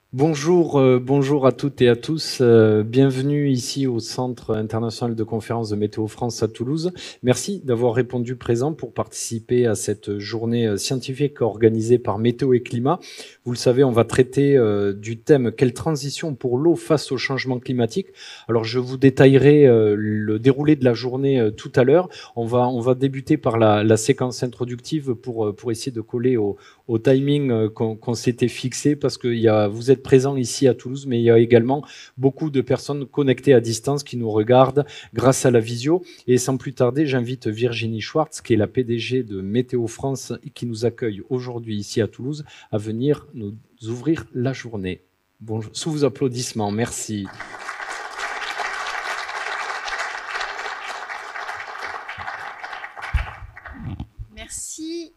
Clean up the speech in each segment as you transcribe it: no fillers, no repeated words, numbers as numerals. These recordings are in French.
Bonjour à toutes et à tous. Bienvenue ici au Centre international de conférences de Météo France à Toulouse. Merci d'avoir répondu présent pour participer à cette journée scientifique organisée par Météo et Climat. Vous le savez, on va traiter du thème « Quelle transition pour l'eau face au changement climatique ?» Alors, je vous détaillerai le déroulé de la journée tout à l'heure. On va débuter par la séquence introductive pour essayer de coller au timing qu'on s'était fixé, parce que vous êtes présents ici à Toulouse, mais il y a également beaucoup de personnes connectées à distance qui nous regardent grâce à la visio. Et sans plus tarder, j'invite Virginie Schwartz, qui est la PDG de Météo France, qui nous accueille aujourd'hui ici à Toulouse, à venir nous ouvrir la journée. Bonjour, sous vos applaudissements, merci. Merci.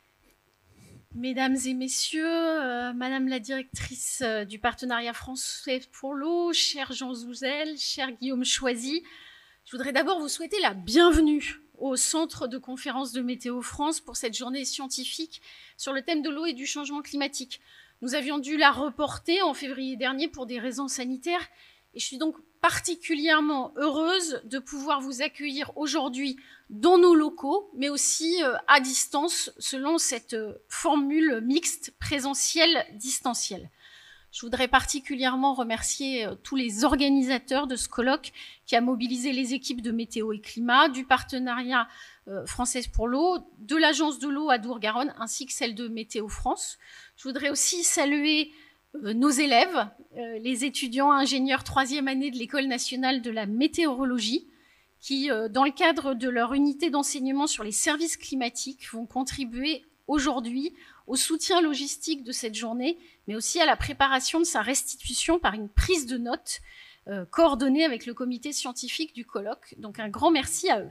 Mesdames et messieurs, Madame la directrice du partenariat français pour l'eau, cher Jean Zouzel, cher Guillaume Choisy, je voudrais d'abord vous souhaiter la bienvenue au Centre de conférences de Météo France pour cette journée scientifique sur le thème de l'eau et du changement climatique. Nous avions dû la reporter en février dernier pour des raisons sanitaires et je suis donc particulièrement heureuse de pouvoir vous accueillir aujourd'hui dans nos locaux, mais aussi à distance, selon cette formule mixte présentiel-distanciel. Je voudrais particulièrement remercier tous les organisateurs de ce colloque qui a mobilisé les équipes de Météo et Climat, du partenariat Française pour l'eau, de l'Agence de l'eau à Dour-Garonne, ainsi que celle de Météo France. Je voudrais aussi saluer nos élèves, les étudiants ingénieurs 3e année de l'École nationale de la météorologie, qui, dans le cadre de leur unité d'enseignement sur les services climatiques, vont contribuer aujourd'hui au soutien logistique de cette journée, mais aussi à la préparation de sa restitution par une prise de notes coordonnée avec le comité scientifique du colloque. Donc un grand merci à eux.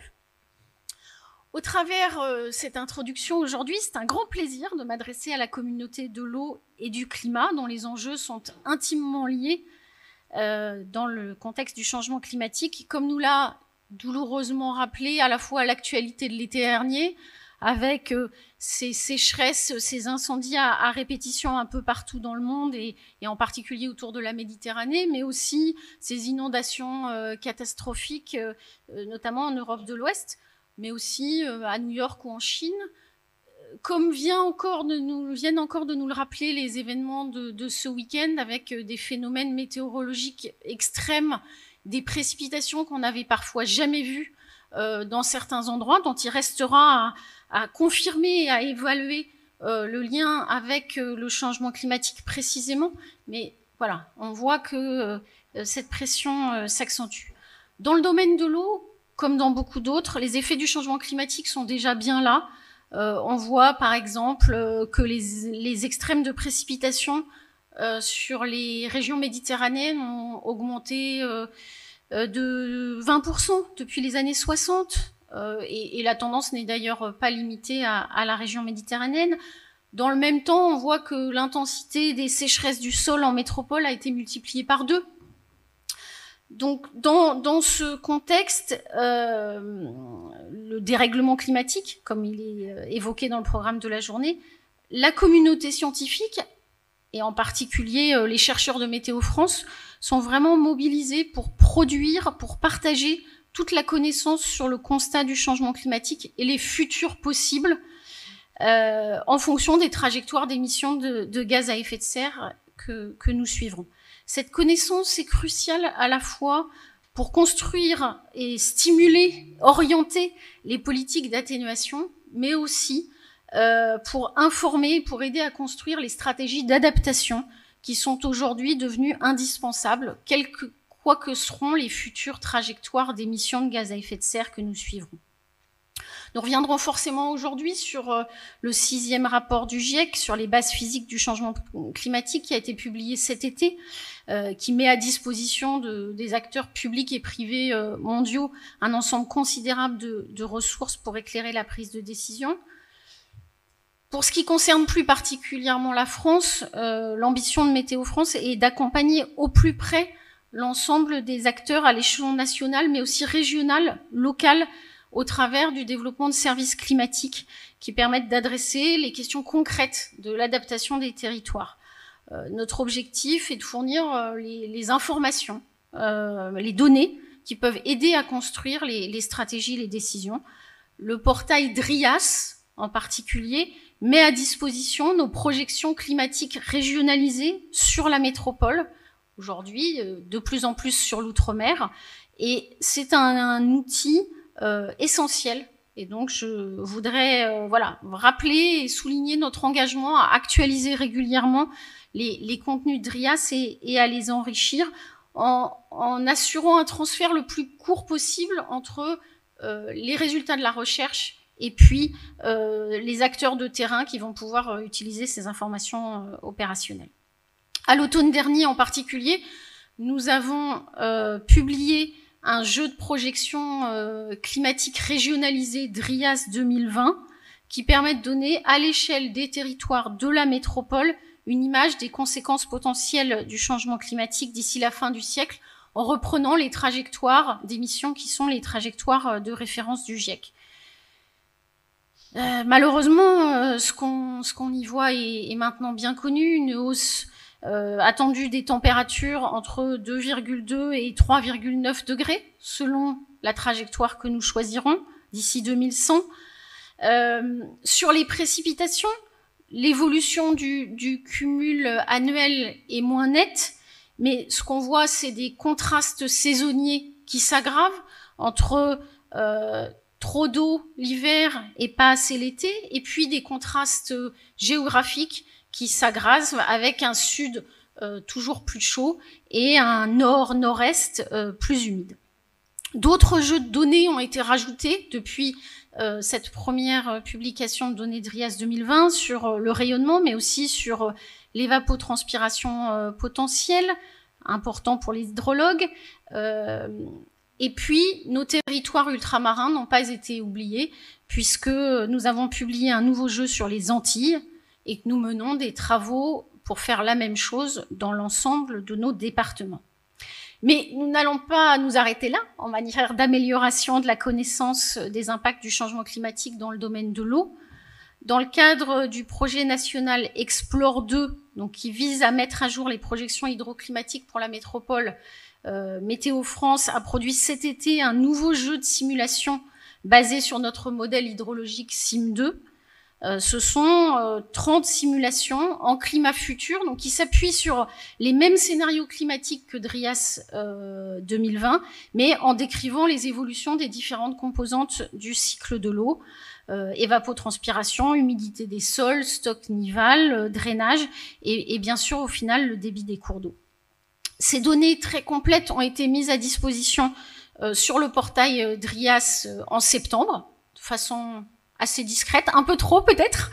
Au travers cette introduction aujourd'hui, c'est un grand plaisir de m'adresser à la communauté de l'eau et du climat, dont les enjeux sont intimement liés dans le contexte du changement climatique, comme nous l'a douloureusement rappelé à la fois l'actualité de l'été dernier, avec ces sécheresses, ces incendies à répétition un peu partout dans le monde, et en particulier autour de la Méditerranée, mais aussi ces inondations catastrophiques, notamment en Europe de l'Ouest, mais aussi à New York ou en Chine. Comme viennent encore de nous le rappeler les événements de ce week-end, avec des phénomènes météorologiques extrêmes, des précipitations qu'on n'avait parfois jamais vues dans certains endroits, dont il restera à confirmer et à évaluer le lien avec le changement climatique précisément. Mais voilà, on voit que cette pression s'accentue. Dans le domaine de l'eau, comme dans beaucoup d'autres, les effets du changement climatique sont déjà bien là. On voit par exemple que les extrêmes de précipitation sur les régions méditerranéennes ont augmenté de 20% depuis les années 60. Et la tendance n'est d'ailleurs pas limitée à la région méditerranéenne. Dans le même temps, on voit que l'intensité des sécheresses du sol en métropole a été multipliée par 2. Donc, dans ce contexte, le dérèglement climatique, comme il est évoqué dans le programme de la journée, la communauté scientifique, et en particulier les chercheurs de Météo France, sont vraiment mobilisés pour produire, pour partager toute la connaissance sur le constat du changement climatique et les futurs possibles en fonction des trajectoires d'émissions de gaz à effet de serre que nous suivrons. Cette connaissance est cruciale à la fois pour construire et stimuler, orienter les politiques d'atténuation, mais aussi pour informer, pour aider à construire les stratégies d'adaptation qui sont aujourd'hui devenues indispensables, quoi que seront les futures trajectoires d'émissions de gaz à effet de serre que nous suivrons. Nous reviendrons forcément aujourd'hui sur le 6e rapport du GIEC sur les bases physiques du changement climatique qui a été publié cet été, qui met à disposition des acteurs publics et privés mondiaux un ensemble considérable de ressources pour éclairer la prise de décision. Pour ce qui concerne plus particulièrement la France, l'ambition de Météo France est d'accompagner au plus près l'ensemble des acteurs à l'échelon national, mais aussi régional, local, au travers du développement de services climatiques qui permettent d'adresser les questions concrètes de l'adaptation des territoires. Notre objectif est de fournir les informations, les données qui peuvent aider à construire les stratégies, les décisions. Le portail DRIAS, en particulier, met à disposition nos projections climatiques régionalisées sur la métropole, aujourd'hui de plus en plus sur l'outre-mer, et c'est un outil essentiel. Et donc je voudrais rappeler et souligner notre engagement à actualiser régulièrement les contenus de DRIAS et à les enrichir en assurant un transfert le plus court possible entre les résultats de la recherche et puis les acteurs de terrain qui vont pouvoir utiliser ces informations opérationnelles. À l'automne dernier en particulier, nous avons publié un jeu de projection climatique régionalisé DRIAS 2020 qui permet de donner à l'échelle des territoires de la métropole une image des conséquences potentielles du changement climatique d'ici la fin du siècle en reprenant les trajectoires d'émissions qui sont les trajectoires de référence du GIEC. Malheureusement, ce qu'on y voit est maintenant bien connu, une hausse attendue des températures entre 2,2 et 3,9 degrés selon la trajectoire que nous choisirons d'ici 2100. Sur les précipitations, l'évolution du cumul annuel est moins nette, mais ce qu'on voit, c'est des contrastes saisonniers qui s'aggravent entre trop d'eau l'hiver et pas assez l'été, et puis des contrastes géographiques qui s'aggravent avec un sud toujours plus chaud et un nord-nord-est plus humide. D'autres jeux de données ont été rajoutés depuis cette première publication de données DRIAS 2020 sur le rayonnement, mais aussi sur l'évapotranspiration potentielle, important pour les hydrologues. Et puis, nos territoires ultramarins n'ont pas été oubliés, puisque nous avons publié un nouveau jeu sur les Antilles et que nous menons des travaux pour faire la même chose dans l'ensemble de nos départements. Mais nous n'allons pas nous arrêter là, en matière d'amélioration de la connaissance des impacts du changement climatique dans le domaine de l'eau. Dans le cadre du projet national Explore 2, donc qui vise à mettre à jour les projections hydroclimatiques pour la métropole, Météo France a produit cet été un nouveau jeu de simulation basé sur notre modèle hydrologique SIM2. Ce sont 30 simulations en climat futur, donc qui s'appuient sur les mêmes scénarios climatiques que DRIAS 2020, mais en décrivant les évolutions des différentes composantes du cycle de l'eau, évapotranspiration, humidité des sols, stock nival, drainage, et bien sûr au final le débit des cours d'eau. Ces données très complètes ont été mises à disposition sur le portail DRIAS en septembre, de façon assez discrète, un peu trop peut-être.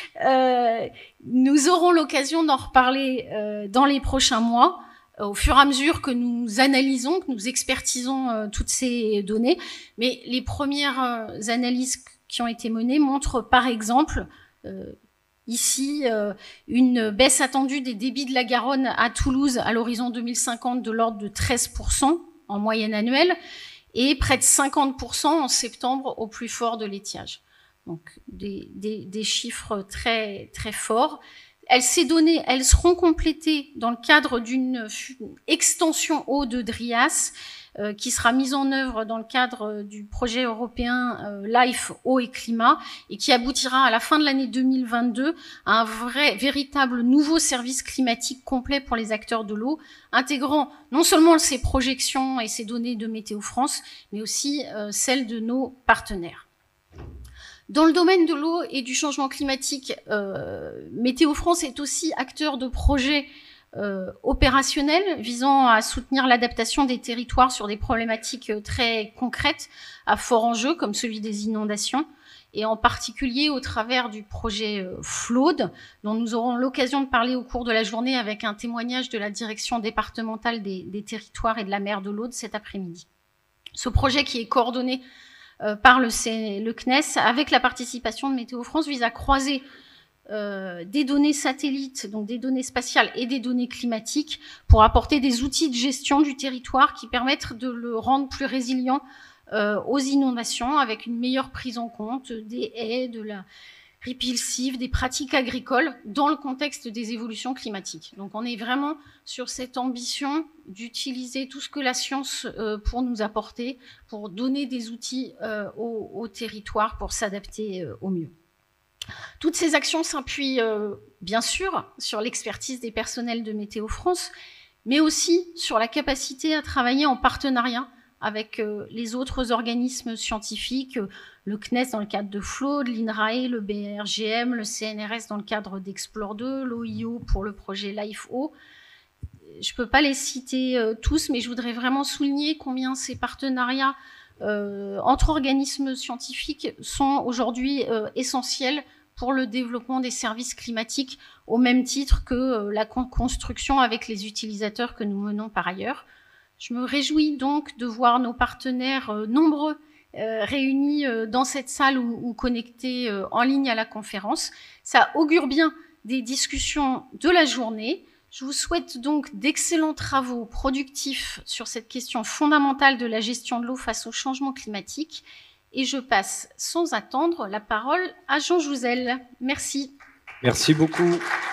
Nous aurons l'occasion d'en reparler dans les prochains mois, au fur et à mesure que nous analysons, que nous expertisons toutes ces données. Mais les premières analyses qui ont été menées montrent par exemple ici une baisse attendue des débits de la Garonne à Toulouse à l'horizon 2050 de l'ordre de 13% en moyenne annuelle et près de 50% en septembre au plus fort de l'étiage. Donc des chiffres très très forts. Ces données, elles seront complétées dans le cadre d'une extension eau de DRIAS qui sera mise en œuvre dans le cadre du projet européen LIFE eau et climat et qui aboutira à la fin de l'année 2022 à un véritable nouveau service climatique complet pour les acteurs de l'eau, intégrant non seulement ces projections et ces données de Météo France, mais aussi celles de nos partenaires. Dans le domaine de l'eau et du changement climatique, Météo France est aussi acteur de projets opérationnels visant à soutenir l'adaptation des territoires sur des problématiques très concrètes à fort enjeu, comme celui des inondations, et en particulier au travers du projet FLAUDE, dont nous aurons l'occasion de parler au cours de la journée avec un témoignage de la direction départementale des territoires et de la mer de l'Aude cet après-midi. Ce projet qui est coordonné par le CNES, avec la participation de Météo France, vise à croiser des données satellites, donc des données spatiales et des données climatiques pour apporter des outils de gestion du territoire qui permettent de le rendre plus résilient aux inondations avec une meilleure prise en compte des haies, répulsives, des pratiques agricoles dans le contexte des évolutions climatiques. Donc on est vraiment sur cette ambition d'utiliser tout ce que la science pour nous apporter, pour donner des outils au territoire pour s'adapter au mieux. Toutes ces actions s'appuient bien sûr sur l'expertise des personnels de Météo France, mais aussi sur la capacité à travailler en partenariat avec les autres organismes scientifiques, le CNES dans le cadre de FLAUD, l'INRAE, le BRGM, le CNRS dans le cadre d'Explore2, l'OIO pour le projet LIFE-O. Je ne peux pas les citer tous, mais je voudrais vraiment souligner combien ces partenariats entre organismes scientifiques sont aujourd'hui essentiels pour le développement des services climatiques, au même titre que la construction avec les utilisateurs que nous menons par ailleurs. Je me réjouis donc de voir nos partenaires nombreux réunis dans cette salle ou connectés en ligne à la conférence. Ça augure bien des discussions de la journée. Je vous souhaite donc d'excellents travaux productifs sur cette question fondamentale de la gestion de l'eau face au changement climatique. Et je passe sans attendre la parole à Jean Jouzel. Merci. Merci beaucoup.